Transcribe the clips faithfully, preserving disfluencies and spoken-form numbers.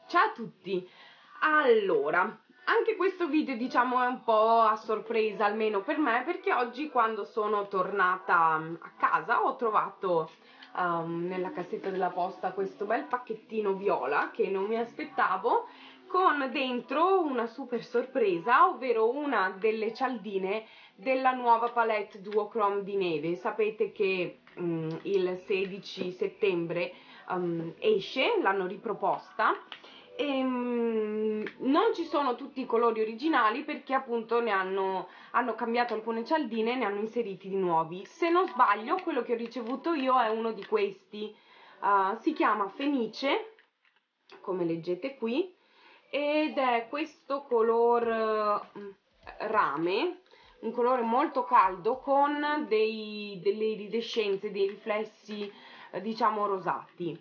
Ciao a tutti! Allora, anche questo video diciamo è un po' a sorpresa, almeno per me, perché oggi quando sono tornata a casa ho trovato um, nella cassetta della posta questo bel pacchettino viola che non mi aspettavo, con dentro una super sorpresa, ovvero una delle cialdine della nuova palette Duochrome di Neve. Sapete che um, il sedici settembre um, esce, l'hanno riproposta. E, um, non ci sono tutti i colori originali perché appunto ne hanno, hanno cambiato alcune cialdine e ne hanno inseriti di nuovi. Se non sbaglio, quello che ho ricevuto io è uno di questi, uh, si chiama Fenice, come leggete qui, ed è questo color uh, rame, un colore molto caldo con dei, delle iridescenze, dei riflessi uh, diciamo rosati.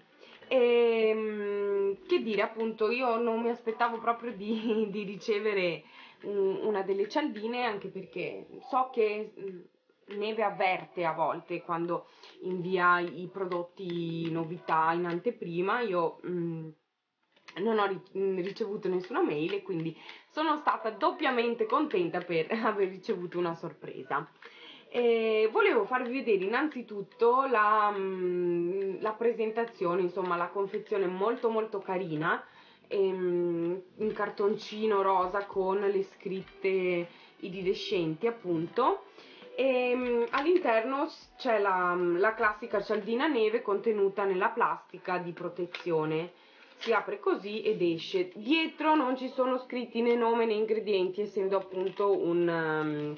E che dire, appunto, io non mi aspettavo proprio di, di ricevere un, una delle cialdine, anche perché so che Neve avverte a volte quando invia i prodotti novità in anteprima. Io mh, non ho ricevuto nessuna mail e quindi sono stata doppiamente contenta per aver ricevuto una sorpresa. E volevo farvi vedere innanzitutto la, la presentazione, insomma la confezione molto molto carina, ehm, in cartoncino rosa con le scritte iridescenti appunto, e all'interno c'è la, la classica cialdina neve contenuta nella plastica di protezione. Si apre così ed esce. Dietro non ci sono scritti né nome né ingredienti, essendo appunto un, um,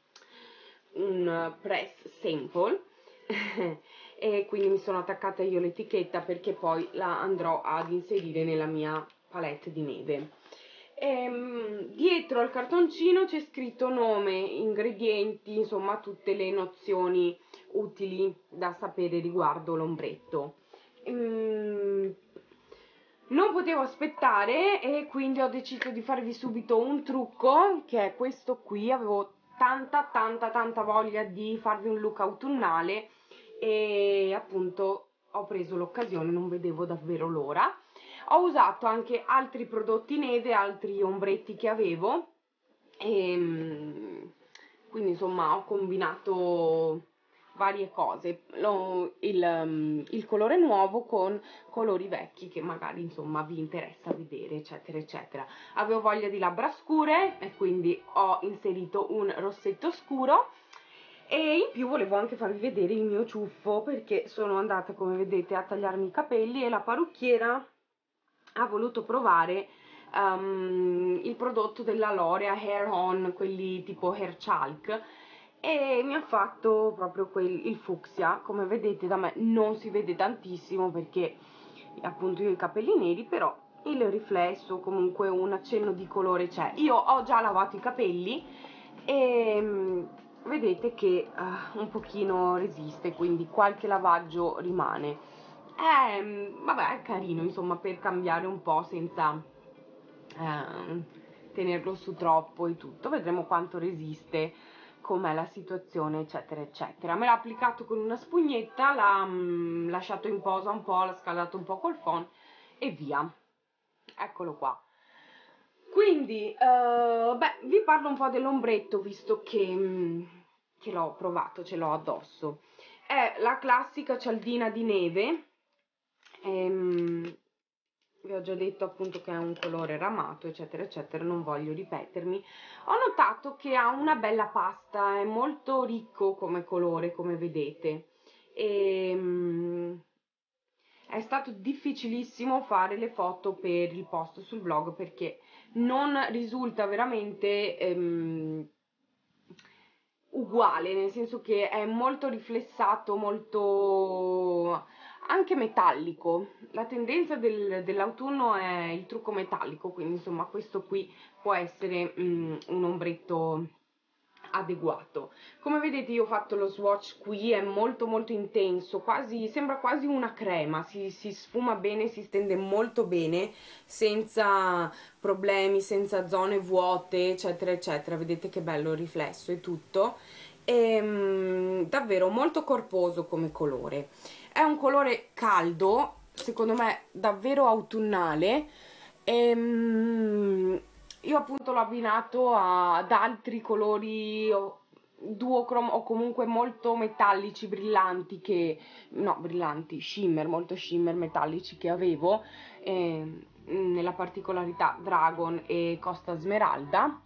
un press sample e quindi mi sono attaccata io l'etichetta perché poi la andrò ad inserire nella mia palette di neve. E, dietro al cartoncino c'è scritto nome, ingredienti, insomma tutte le nozioni utili da sapere riguardo l'ombretto. ehm, Non potevo aspettare e quindi ho deciso di farvi subito un trucco, che è questo qui. Avevo tanta tanta tanta voglia di farvi un look autunnale e appunto ho preso l'occasione, non vedevo davvero l'ora. Ho usato anche altri prodotti neve, altri ombretti che avevo e quindi insomma ho combinato varie cose, Lo, il, um, il colore nuovo con colori vecchi che magari insomma vi interessa vedere, eccetera eccetera. Avevo voglia di labbra scure e quindi ho inserito un rossetto scuro, e in più volevo anche farvi vedere il mio ciuffo, perché sono andata, come vedete, a tagliarmi i capelli e la parrucchiera ha voluto provare um, il prodotto della L'Oreal Hair On, quelli tipo Hair Chalk, e mi ha fatto proprio quel, il fucsia. Come vedete da me non si vede tantissimo perché appunto io ho i capelli neri, però il riflesso, comunque un accenno di colore c'è. Io ho già lavato i capelli e um, vedete che uh, un pochino resiste, quindi qualche lavaggio rimane. Eh, vabbè, è carino insomma per cambiare un po' senza eh, tenerlo su troppo e tutto. Vedremo quanto resiste, com'è la situazione, eccetera eccetera. Me l'ha applicato con una spugnetta, l'ha mm, lasciato in posa un po', l'ha scaldato un po' col phon e via. Eccolo qua. Quindi uh, beh, vi parlo un po' dell'ombretto, visto che, mm, che l'ho provato, ce l'ho addosso. È la classica cialdina di neve. Ehm, vi ho già detto appunto che è un colore ramato, eccetera eccetera, non voglio ripetermi. Ho notato che ha una bella pasta, è molto ricco come colore, come vedete. E, um, è stato difficilissimo fare le foto per il post sul blog perché non risulta veramente um, uguale, nel senso che è molto riflessato, molto anche metallico. La tendenza del, dell'autunno è il trucco metallico, quindi insomma questo qui può essere um, un ombretto adeguato. Come vedete io ho fatto lo swatch qui, è molto molto intenso, quasi, sembra quasi una crema, si, si sfuma bene, si stende molto bene, senza problemi, senza zone vuote, eccetera eccetera. Vedete che bello il riflesso e tutto. E, um, davvero molto corposo come colore. È un colore caldo, secondo me davvero autunnale, Ehm, io appunto l'ho abbinato a- ad altri colori o- duochrome o comunque molto metallici, brillanti che, no, brillanti, shimmer, molto shimmer metallici che avevo, ehm, nella particolarità Dragon e Costa Smeralda.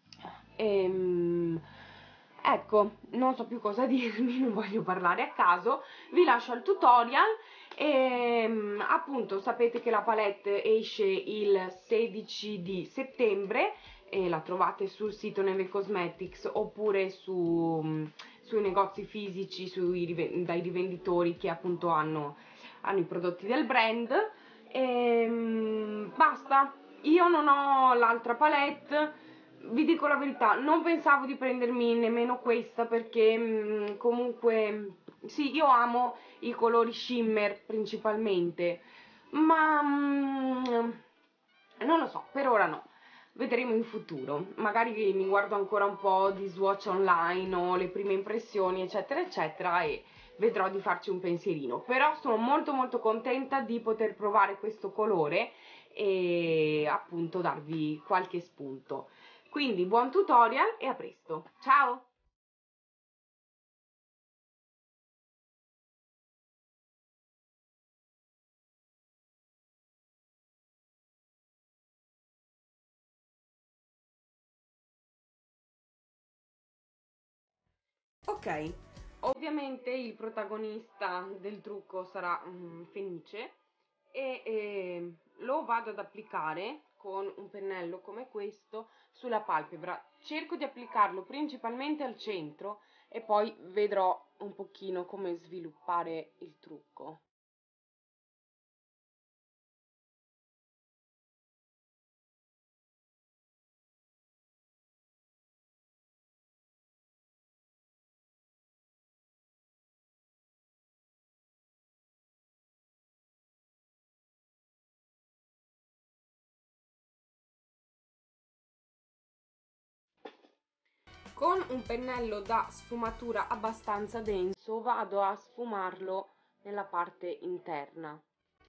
Ehm, ecco, non so più cosa dirvi, non voglio parlare a caso, vi lascio al tutorial. E mm, appunto sapete che la palette esce il sedici di settembre e la trovate sul sito Neve Cosmetics oppure su, mm, sui negozi fisici, sui rive- dai rivenditori che appunto hanno, hanno i prodotti del brand. E mm, basta, io non ho l'altra palette. Vi dico la verità, non pensavo di prendermi nemmeno questa perché mm, comunque sì, io amo i colori shimmer principalmente, ma mm, non lo so, per ora no. Vedremo in futuro. Magari mi guardo ancora un po' di swatch online o le prime impressioni, eccetera, eccetera, e vedrò di farci un pensierino. Però sono molto molto contenta di poter provare questo colore e appunto darvi qualche spunto. Quindi buon tutorial e a presto. Ciao! Ok, ovviamente il protagonista del trucco sarà mm, Fenice e eh, lo vado ad applicare con un pennello come questo sulla palpebra. Cerco di applicarlo principalmente al centro e poi vedrò un pochino come sviluppare il trucco. Con un pennello da sfumatura abbastanza denso vado a sfumarlo nella parte interna.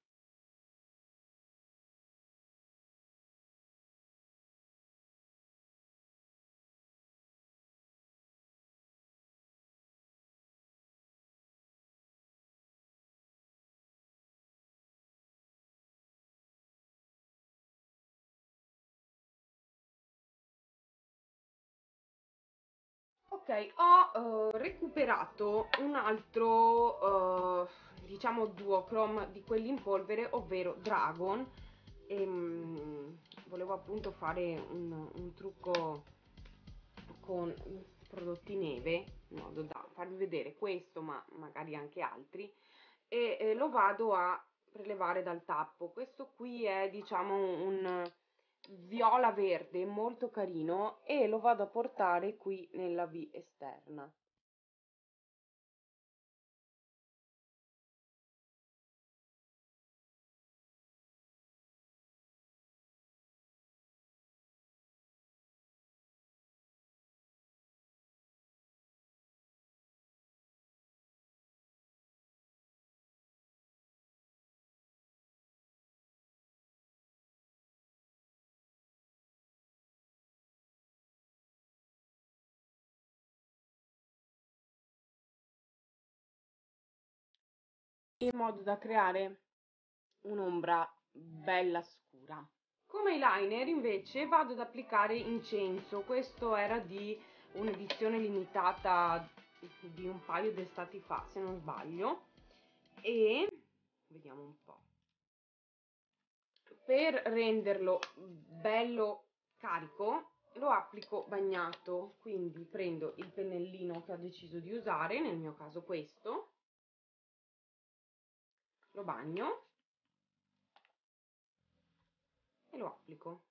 Ok, ho eh, recuperato un altro, eh, diciamo, duochrome di quelli in polvere, ovvero Dragon. E, mm, volevo appunto fare un, un trucco con prodotti neve, in modo da farvi vedere questo, ma magari anche altri. E eh, lo vado a prelevare dal tappo. Questo qui è, diciamo, un viola verde molto carino e lo vado a portare qui nella V esterna. In modo da creare un'ombra bella scura. Come eyeliner invece vado ad applicare incenso. Questo era di un'edizione limitata di un paio di estati fa, se non sbaglio. E vediamo un po'. Per renderlo bello carico lo applico bagnato, quindi prendo il pennellino che ho deciso di usare, nel mio caso questo, lo bagno e lo applico.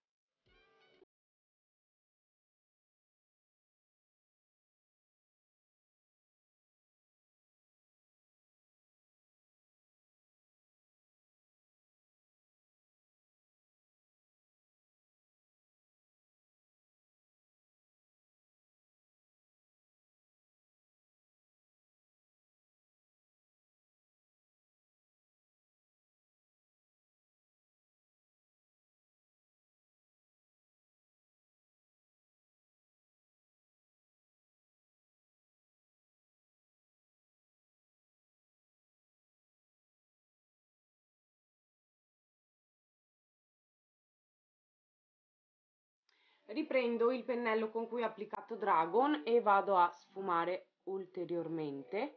Riprendo il pennello con cui ho applicato Dragon e vado a sfumare ulteriormente.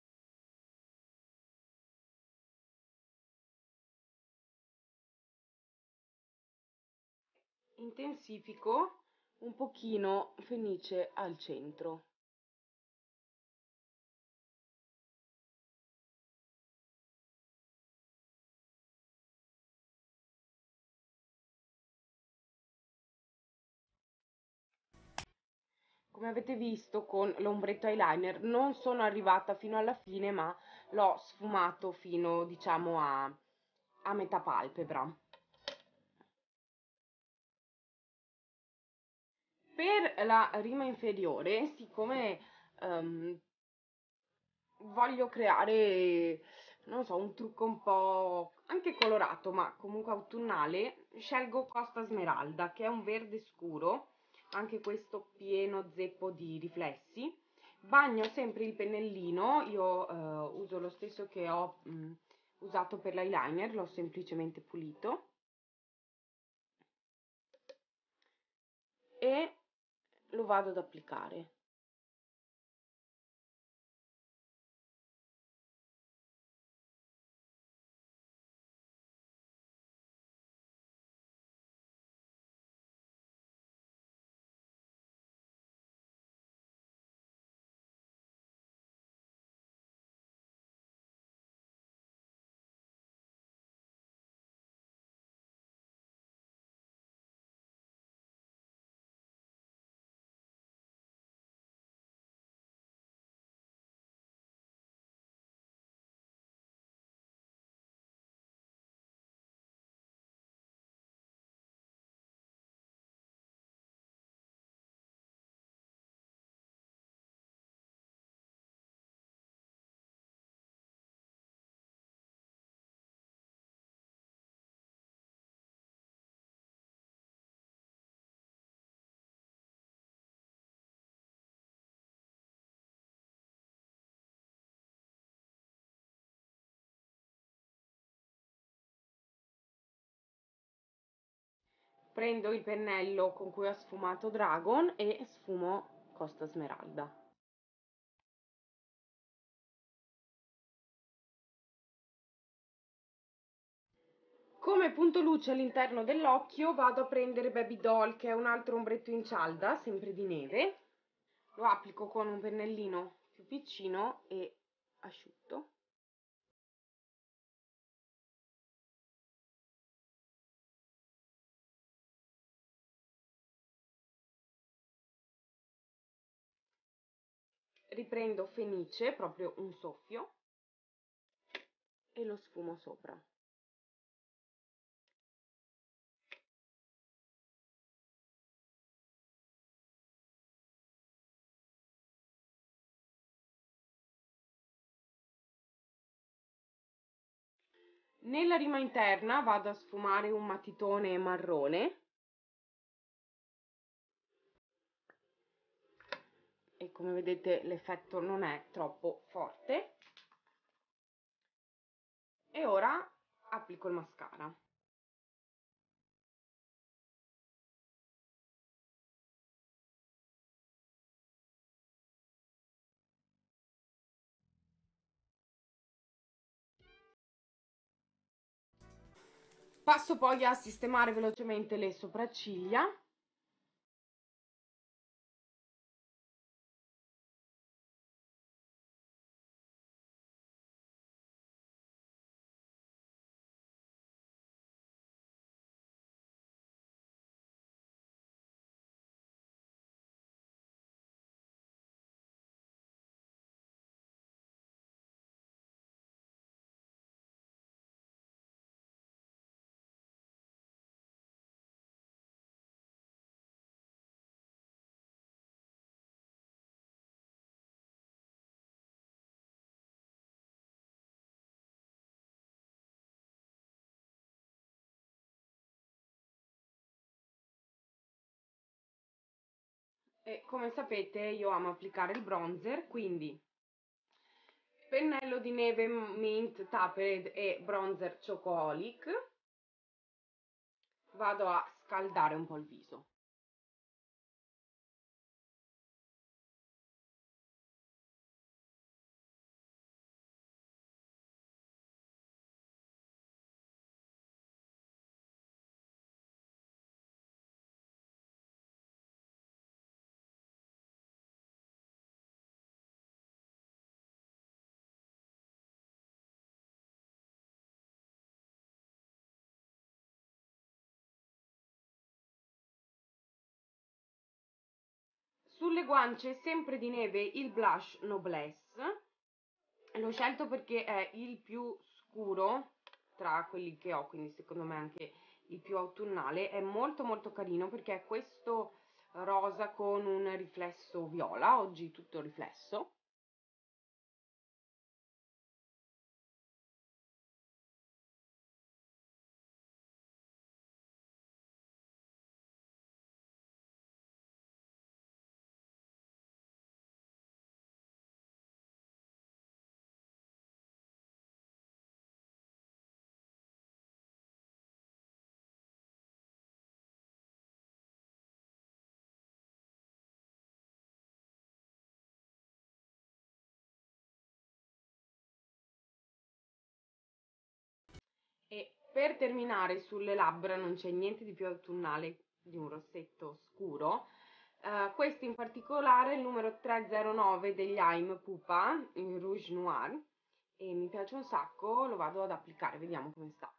Intensifico un pochino Fenice al centro. Come avete visto con l'ombretto eyeliner non sono arrivata fino alla fine, ma l'ho sfumato fino, diciamo, a, a metà palpebra. Per la rima inferiore, siccome um, voglio creare, non so, un trucco un po' anche colorato, ma comunque autunnale, scelgo Costa Smeralda, che è un verde scuro, anche questo pieno zeppo di riflessi. Bagno sempre il pennellino, io eh, uso lo stesso che ho mh, usato per l'eyeliner, l'ho semplicemente pulito. E lo vado ad applicare. Prendo il pennello con cui ho sfumato Dragon e sfumo Costa Smeralda. Come punto luce all'interno dell'occhio vado a prendere Baby Doll, che è un altro ombretto in cialda, sempre di neve. Lo applico con un pennellino più piccino e asciutto. Riprendo Fenice, proprio un soffio, e lo sfumo sopra. Nella rima interna vado a sfumare un matitone marrone e come vedete l'effetto non è troppo forte. E ora applico il mascara. Passo poi a sistemare velocemente le sopracciglia. E come sapete io amo applicare il bronzer, quindi pennello di neve Mint Tapered e bronzer Chocoholic. Vado a scaldare un po' il viso. Sulle guance sempre di neve il blush Noblesse, l'ho scelto perché è il più scuro tra quelli che ho, quindi secondo me anche il più autunnale. È molto molto carino perché è questo rosa con un riflesso viola, oggi tutto riflesso. E per terminare sulle labbra non c'è niente di più autunnale di un rossetto scuro. Uh, questo in particolare è il numero trecentonove degli Aim Pupa in Rouge Noir e mi piace un sacco, lo vado ad applicare, vediamo come sta.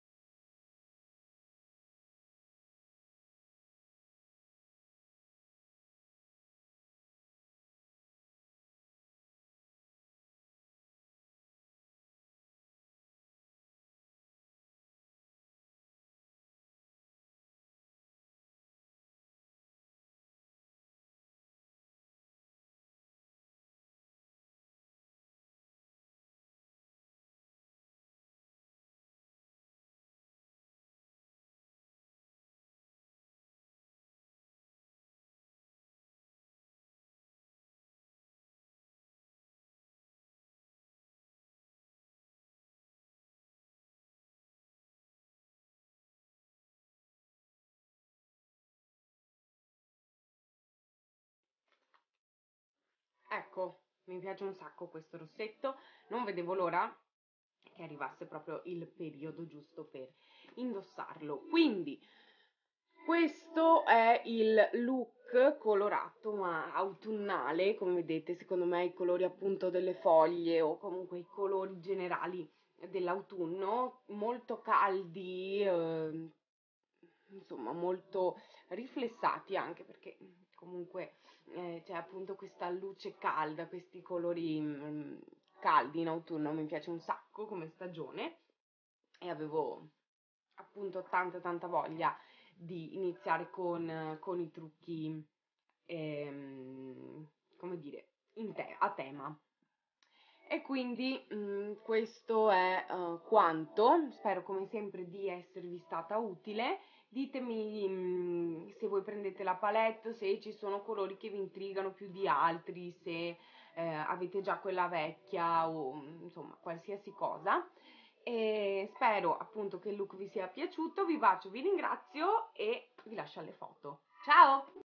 Ecco, mi piace un sacco questo rossetto, non vedevo l'ora che arrivasse proprio il periodo giusto per indossarlo. Quindi questo è il look colorato ma autunnale, come vedete, secondo me i colori appunto delle foglie o comunque i colori generali dell'autunno, molto caldi, eh, insomma molto riflessati anche perché comunque eh, c'è appunto questa luce calda, questi colori mh, caldi in autunno, mi piace un sacco come stagione e avevo appunto tanta tanta voglia di iniziare con, con i trucchi, ehm, come dire, in te- a tema. E quindi mh, questo è uh, quanto, spero come sempre di esservi stata utile. Ditemi mh, se voi prendete la palette, se ci sono colori che vi intrigano più di altri, se eh, avete già quella vecchia o insomma qualsiasi cosa. E spero appunto che il look vi sia piaciuto, vi bacio, vi ringrazio e vi lascio alle foto. Ciao!